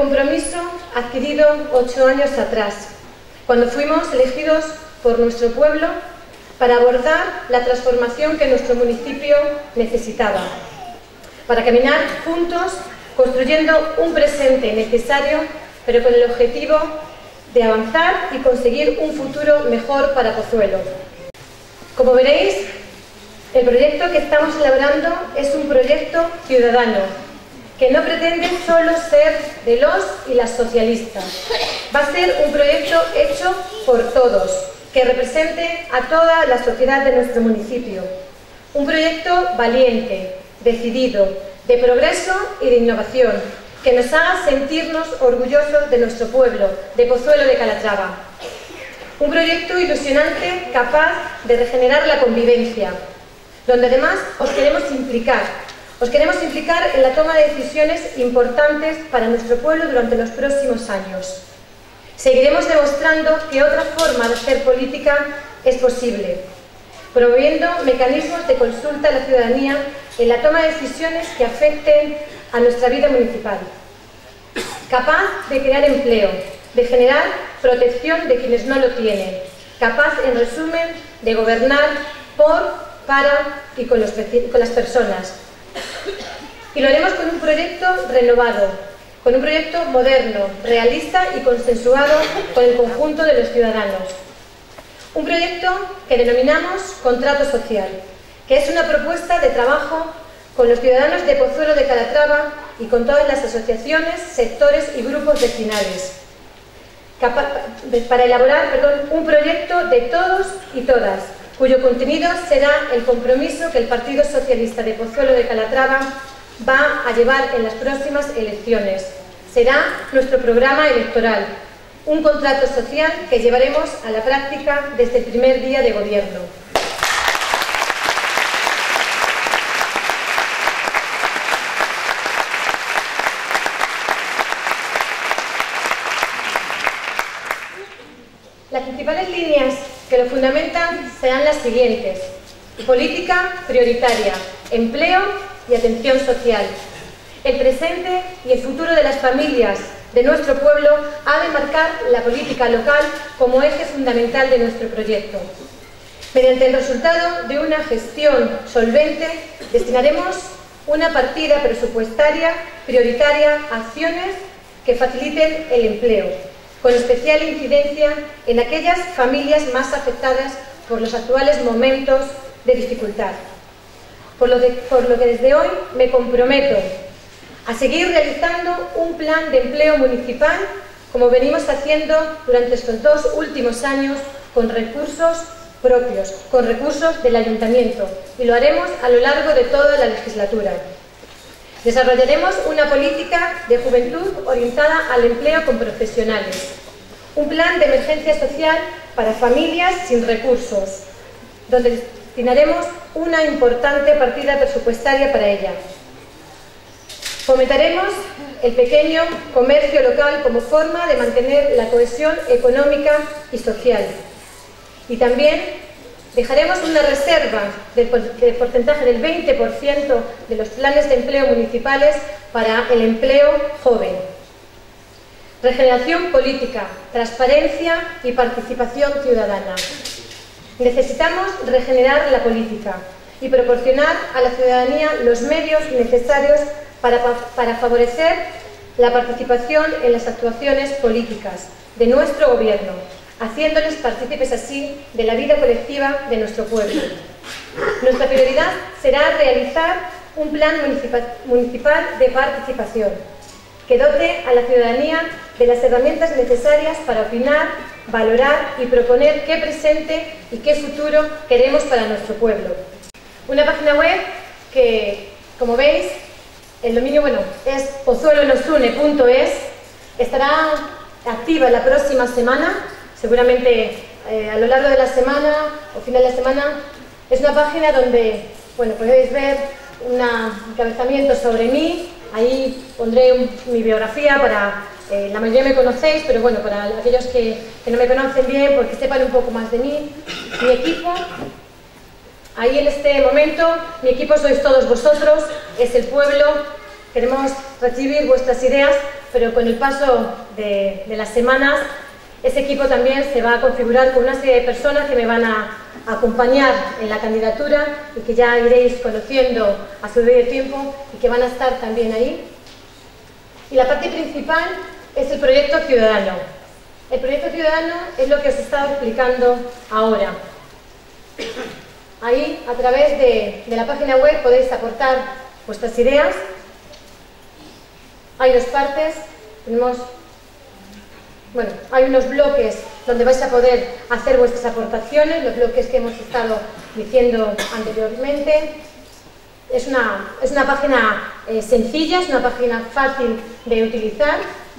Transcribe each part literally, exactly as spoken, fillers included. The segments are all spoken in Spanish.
compromiso adquirido ocho años atrás, cuando fuimos elegidos por nuestro pueblo para abordar la transformación que nuestro municipio necesitaba, para caminar juntos construyendo un presente necesario, pero con el objetivo de avanzar y conseguir un futuro mejor para Pozuelo. Como veréis, el proyecto que estamos elaborando es un proyecto ciudadano, que no pretende solo ser de los y las socialistas. Va a ser un proyecto hecho por todos, que represente a toda la sociedad de nuestro municipio. Un proyecto valiente, decidido, de progreso y de innovación, que nos haga sentirnos orgullosos de nuestro pueblo, de Pozuelo de Calatrava. Un proyecto ilusionante, capaz de regenerar la convivencia, donde además os queremos implicar, os queremos implicar en la toma de decisiones importantes para nuestro pueblo durante los próximos años. Seguiremos demostrando que otra forma de hacer política es posible, promoviendo mecanismos de consulta a la ciudadanía en la toma de decisiones que afecten a nuestra vida municipal. Capaz de crear empleo, de generar protección de quienes no lo tienen. Capaz, en resumen, de gobernar por, para y con, los, con las personas. Y lo haremos con un proyecto renovado, con un proyecto moderno, realista y consensuado con el conjunto de los ciudadanos. Un proyecto que denominamos Contrato Social, que es una propuesta de trabajo con los ciudadanos de Pozuelo de Calatrava y con todas las asociaciones, sectores y grupos vecinales, para elaborar perdón, un proyecto de todos y todas, cuyo contenido será el compromiso que el Partido Socialista de Pozuelo de Calatrava va a llevar en las próximas elecciones. Será nuestro programa electoral, un contrato social que llevaremos a la práctica desde el primer día de gobierno. Las principales líneas que lo fundamentan serán las siguientes: política prioritaria, empleo y atención social. El presente y el futuro de las familias de nuestro pueblo ha de marcar la política local como eje fundamental de nuestro proyecto. Mediante el resultado de una gestión solvente, destinaremos una partida presupuestaria prioritaria a acciones que faciliten el empleo, con especial incidencia en aquellas familias más afectadas por los actuales momentos de dificultad. Por lo, de, por lo que desde hoy me comprometo a seguir realizando un plan de empleo municipal como venimos haciendo durante estos dos últimos años con recursos propios, con recursos del Ayuntamiento, y lo haremos a lo largo de toda la legislatura. Desarrollaremos una política de juventud orientada al empleo con profesionales, un plan de emergencia social para familias sin recursos, donde destinaremos una importante partida presupuestaria para ella. Fomentaremos el pequeño comercio local como forma de mantener la cohesión económica y social. Y también dejaremos una reserva del porcentaje del veinte por ciento de los planes de empleo municipales para el empleo joven. Regeneración política, transparencia y participación ciudadana. Necesitamos regenerar la política y proporcionar a la ciudadanía los medios necesarios para, para favorecer la participación en las actuaciones políticas de nuestro gobierno, haciéndoles partícipes así de la vida colectiva de nuestro pueblo. Nuestra prioridad será realizar un plan municipal, municipal de participación que dote a la ciudadanía de las herramientas necesarias para opinar, valorar y proponer qué presente y qué futuro queremos para nuestro pueblo. Una página web que, como veis, el dominio bueno, es pozuelonosune punto es, estará activa la próxima semana, seguramente eh, a lo largo de la semana o final de la semana. Es una página donde bueno, podéis ver un encabezamiento sobre mí. Ahí pondré un, mi biografía para, eh, la mayoría me conocéis, pero bueno, para aquellos que, que no me conocen bien, porque sepan un poco más de mí. Mi equipo, ahí en este momento, mi equipo sois todos vosotros, es el pueblo, queremos recibir vuestras ideas, pero con el paso de, de las semanas, ese equipo también se va a configurar con una serie de personas que me van a acompañar en la candidatura y que ya iréis conociendo a su debido tiempo y que van a estar también ahí. Y la parte principal es el proyecto ciudadano. El proyecto ciudadano es lo que os he estado explicando ahora. Ahí, a través de, de la página web, podéis aportar vuestras ideas. Hay dos partes. Tenemos, bueno, hay unos bloques donde vais a poder hacer vuestras aportaciones, los bloques que hemos estado diciendo anteriormente. Es una, es una página eh, sencilla, es una página fácil de utilizar.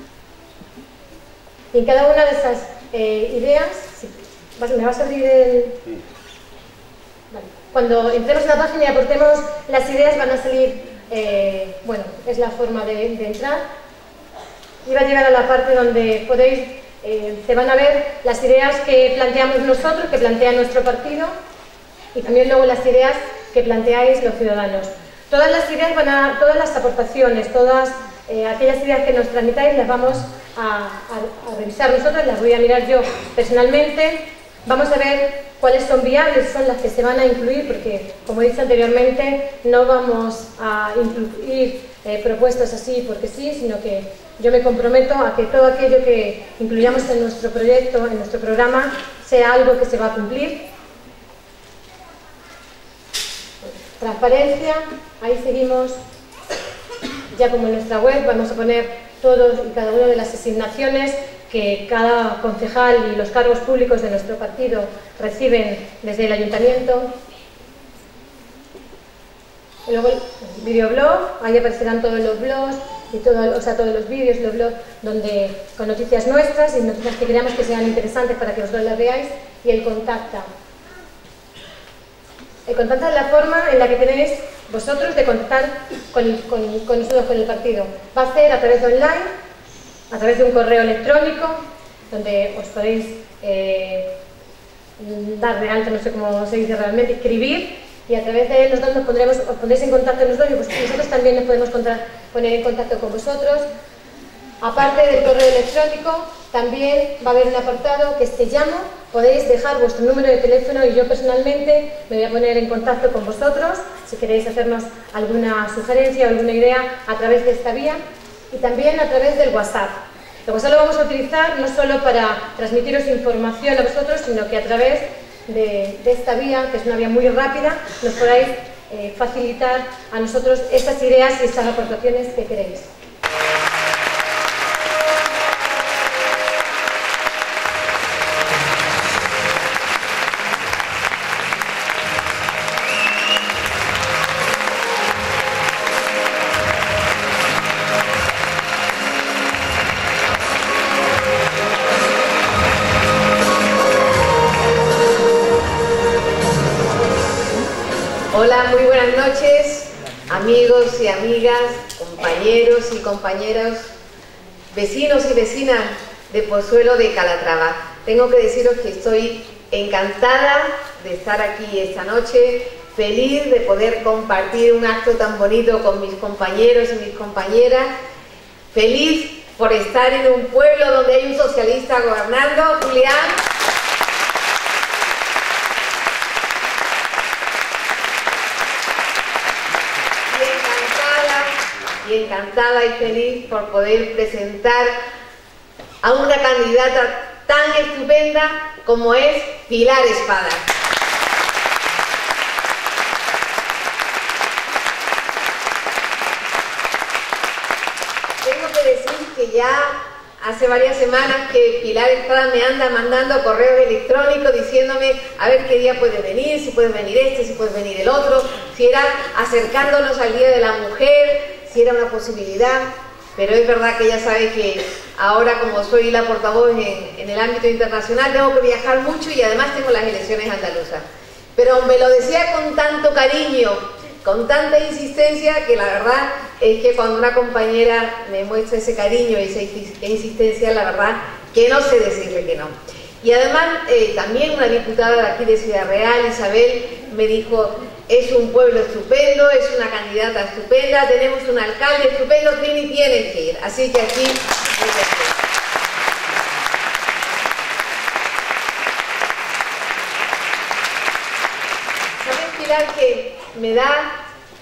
Y en cada una de esas eh, ideas, sí, ¿me vas a abrir el...? Vale. Cuando entremos en la página y aportemos las ideas van a salir, eh, bueno, es la forma de, de entrar. Y va a llegar a la parte donde podéis, eh, se van a ver las ideas que planteamos nosotros, que plantea nuestro partido, y también luego las ideas que planteáis los ciudadanos. Todas las ideas van a, todas las aportaciones, todas eh, aquellas ideas que nos transmitáis las vamos a, a, a revisar nosotros, las voy a mirar yo personalmente. Vamos a ver cuáles son viables, son las que se van a incluir, porque, como he dicho anteriormente, no vamos a incluir eh, propuestas así porque sí, sino que yo me comprometo a que todo aquello que incluyamos en nuestro proyecto, en nuestro programa, sea algo que se va a cumplir. Transparencia, ahí seguimos, ya como en nuestra web, vamos a poner todos y cada una de las asignaciones que cada concejal y los cargos públicos de nuestro partido reciben desde el ayuntamiento. Y luego el videoblog, ahí aparecerán todos los blogs, y todo, o sea, todos los vídeos, los blogs donde, con noticias nuestras y noticias que creamos que sean interesantes para que vosotros las veáis, y el contacta. El contacta es la forma en la que tenéis vosotros de contactar con, con, con nosotros, con el partido. Va a ser a través de online, a través de un correo electrónico, donde os podéis eh, dar de alta, no sé cómo se dice realmente, escribir, y a través de él nosotros nos pondremos, os pondréis en contacto nosotros, y pues nosotros también nos podemos poner en contacto con vosotros. Aparte del correo electrónico, también va a haber un apartado que es Te llamo, podéis dejar vuestro número de teléfono y yo personalmente me voy a poner en contacto con vosotros si queréis hacernos alguna sugerencia o alguna idea a través de esta vía. Y también a través del WhatsApp. El WhatsApp lo vamos a utilizar no solo para transmitiros información a vosotros, sino que a través de, de esta vía, que es una vía muy rápida, nos podáis eh, facilitar a nosotros estas ideas y estas aportaciones que queréis. Hola, muy buenas noches, amigos y amigas, compañeros y compañeras, vecinos y vecinas de Pozuelo de Calatrava. Tengo que deciros que estoy encantada de estar aquí esta noche, feliz de poder compartir un acto tan bonito con mis compañeros y mis compañeras, feliz por estar en un pueblo donde hay un socialista gobernando, Julián. Y encantada y feliz por poder presentar a una candidata tan estupenda como es Pilar Espada. Tengo que decir que ya hace varias semanas que Pilar Espada me anda mandando correos electrónicos diciéndome a ver qué día puede venir, si puede venir este, si puede venir el otro, si era acercándonos al Día de la Mujer, si era una posibilidad, pero es verdad que ella sabe que ahora, como soy la portavoz en, en el ámbito internacional, tengo que viajar mucho y además tengo las elecciones andaluzas. Pero me lo decía con tanto cariño, con tanta insistencia, que la verdad es que cuando una compañera me muestra ese cariño y esa insistencia, la verdad que no sé decirle que no. Y además, eh, también una diputada de aquí de Ciudad Real, Isabel, me dijo: es un pueblo estupendo, es una candidata estupenda, tenemos un alcalde estupendo, Trini tiene que ir. Así que aquí... ¿Sabes, Pilar, que me da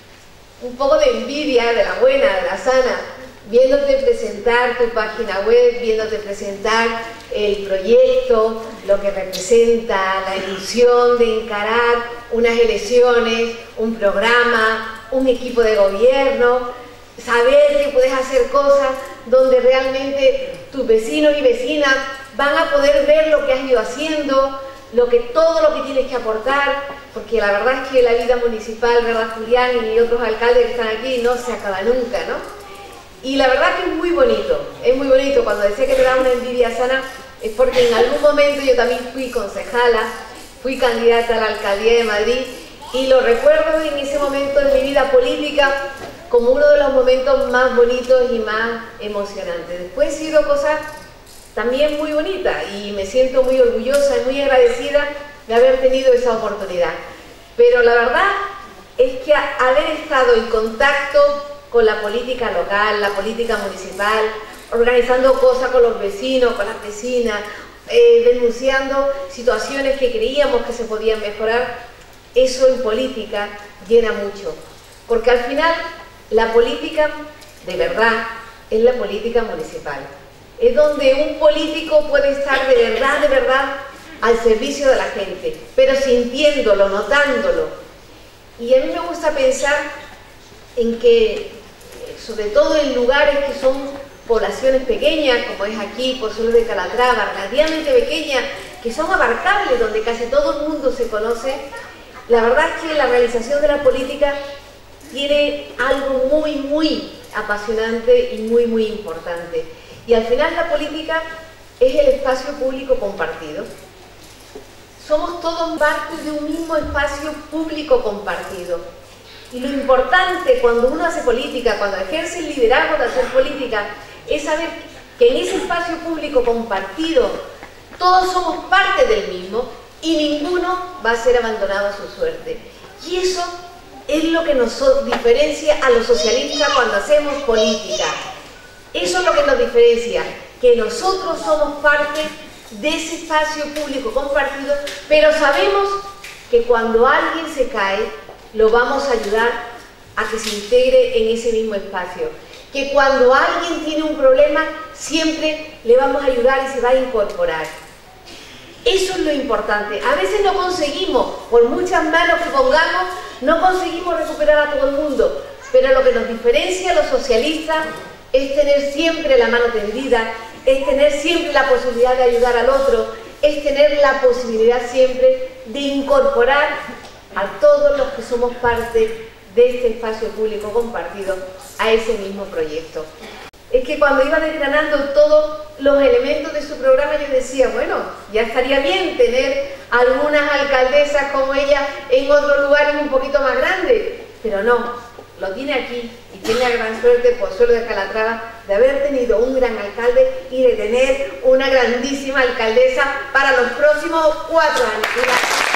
un poco de envidia, de la buena, de la sana, viéndote presentar tu página web, viéndote presentar el proyecto, lo que representa, la ilusión de encarar unas elecciones, un programa, un equipo de gobierno, saber que puedes hacer cosas donde realmente tus vecinos y vecinas van a poder ver lo que has ido haciendo, lo que, todo lo que tienes que aportar, porque la verdad es que la vida municipal, ¿verdad, Julián? Y otros alcaldes que están aquí, no se acaba nunca, ¿no? Y la verdad que es muy bonito, es muy bonito. Cuando decía que te da una envidia sana, es porque en algún momento yo también fui concejala, fui candidata a la alcaldía de Madrid, y lo recuerdo en ese momento de mi vida política como uno de los momentos más bonitos y más emocionantes. Después he sido cosas también muy bonitas y me siento muy orgullosa y muy agradecida de haber tenido esa oportunidad. Pero la verdad es que haber estado en contacto con la política local, la política municipal, organizando cosas con los vecinos, con las vecinas, eh, denunciando situaciones que creíamos que se podían mejorar, eso en política llena mucho. Porque al final la política, de verdad, es la política municipal. Es donde un político puede estar de verdad, de verdad, al servicio de la gente, pero sintiéndolo, notándolo. Y a mí me gusta pensar en que, sobre todo en lugares que son poblaciones pequeñas, como es aquí, Pozuelos de Calatrava, relativamente pequeñas, que son abarcables, donde casi todo el mundo se conoce, la verdad es que la realización de la política tiene algo muy, muy apasionante y muy, muy importante. Y al final la política es el espacio público compartido. Somos todos parte de un mismo espacio público compartido. Y lo importante cuando uno hace política, cuando ejerce el liderazgo de hacer política, es saber que en ese espacio público compartido todos somos parte del mismo y ninguno va a ser abandonado a su suerte. Y eso es lo que nos diferencia a los socialistas cuando hacemos política. Eso es lo que nos diferencia, que nosotros somos parte de ese espacio público compartido, pero sabemos que cuando alguien se cae, lo vamos a ayudar a que se integre en ese mismo espacio. Que cuando alguien tiene un problema, siempre le vamos a ayudar y se va a incorporar. Eso es lo importante. A veces no conseguimos, por muchas manos que pongamos, no conseguimos recuperar a todo el mundo, pero lo que nos diferencia a los socialistas es tener siempre la mano tendida, es tener siempre la posibilidad de ayudar al otro, es tener la posibilidad siempre de incorporar a todos los que somos parte de este espacio público compartido a ese mismo proyecto. Es que cuando iba desgranando todos los elementos de su programa, yo decía, bueno, ya estaría bien tener algunas alcaldesas como ella en otros lugares un poquito más grandes, pero no. Lo tiene aquí y tiene la gran suerte, Pozuelos de Calatrava, de haber tenido un gran alcalde y de tener una grandísima alcaldesa para los próximos cuatro años.